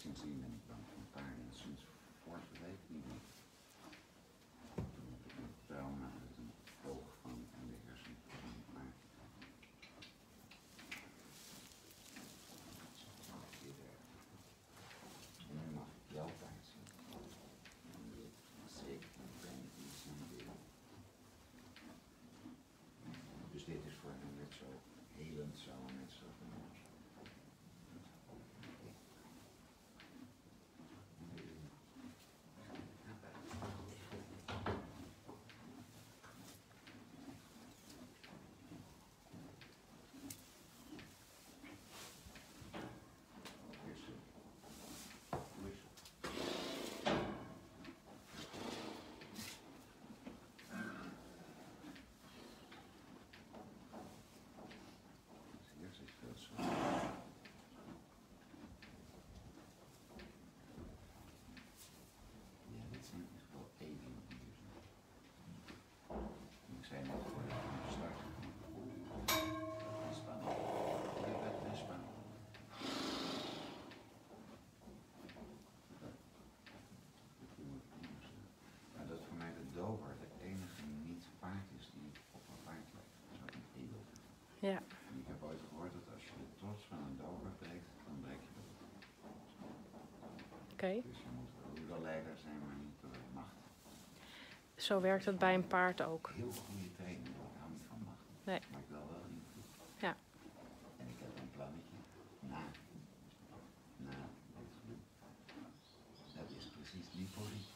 sindsdien ben ik bang voor paarden. Sinds vorige week niet meer. Toen heb ik een trauma uit een oog van en de hersen van een paard. En nu mag ik jouw paard zien. En dit is ik en ben iets en dit. Dus dit is voor hem net zo helend, zo net zo. Ja. En ik heb ooit gehoord dat als je de trots van een dover breekt, dan breek je dat. Oké. Dus je moet wel leider zijn, maar niet door macht. Zo werkt het bij een paard ook. Heel goede training, ik hou niet van macht. Nee. Maar ik wil wel invloed. Ja. En ik heb een plannetje na dit gedoe. Dat is precies die positie.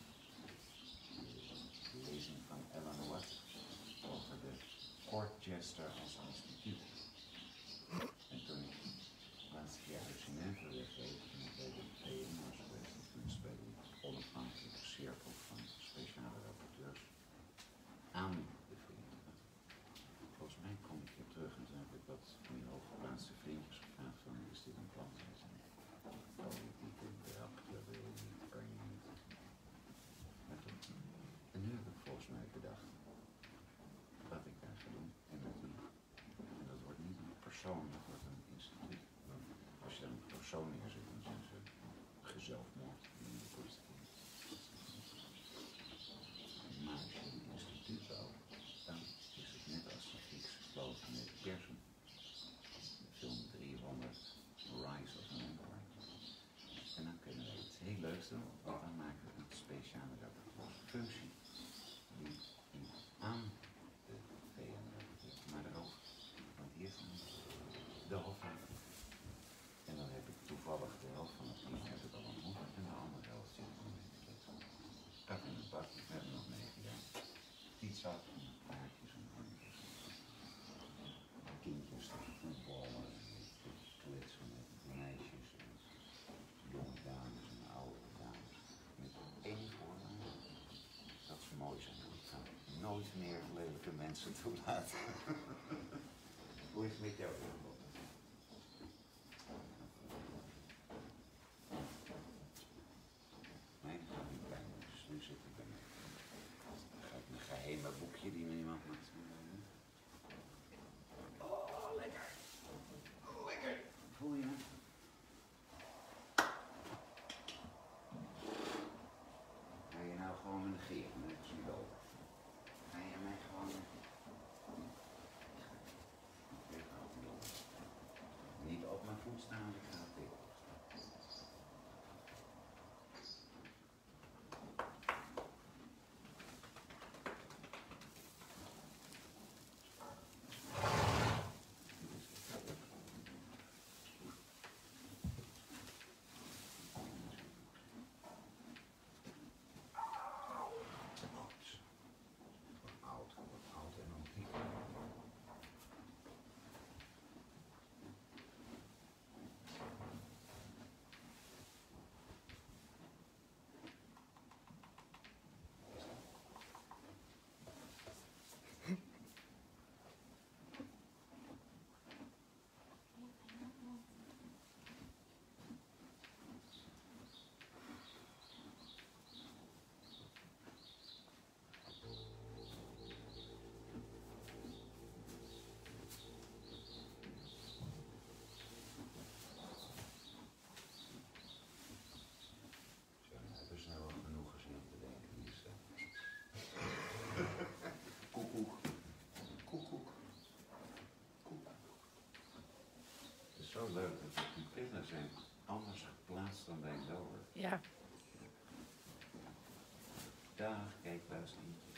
De lezing van Ellen Watt over de Court Jester als instituut. En toen ik laatste keer hallucinanten weggeef, toen ik bij de PM was geweest, toen is bij die onafhankelijke cirkel van speciale rapporteurs aan de vrienden. Volgens mij kom ik hier terug en toen heb ik wat van die hooggeplaatste vriendjes gevraagd van, is dit een plan? Ze zei, nee, politiek en rapporteur wil je niet, kan je niet. En nu heb ik volgens mij bedacht wat ik daar ga doen en met wie. En dat wordt niet een persoon, dat wordt een instituut. Als je dan een persoon neerzet, dan zijn ze gezelfmoord in de politiek. Maar als je een instituut bouwt, dan is het net als de Griekse vloot met Pearson. De film 300, Rise of an Empire. En dan kunnen we iets heel leuks doen, want dan maken we een speciale rapporteursfunctie die aan de VN rapporteur, maar er ook, want hier staan de hofraad. En dan heb ik toevallig de helft van het team heb ik al ontmoet en de andere helft zit nog mee te kletsen. Dat in de bak, we hebben nog meegedaan. Pizza, paardjes en hondjes. Kindjes die voetballen en kletsen met meisjes en jonge dames en oude dames. Met één voornaam, dat ze mooi zijn. Ik ga nooit meer lelijke mensen toelaten. Hoe is het met jou? Nee, dat gaat niet bij me. Dus nu zit ik bij mij. Dan ga ik een geheime boekje die niemand mag zien. Oh, lekker. Lekker. Voel je het? Ga je nou gewoon negeren, net als niet over? Ga je mij gewoon negeren? Niet op mijn voet staan, ik ga het tegen. Oud en antiek. dan ben je het over. Ja. Dag, kijk, luister.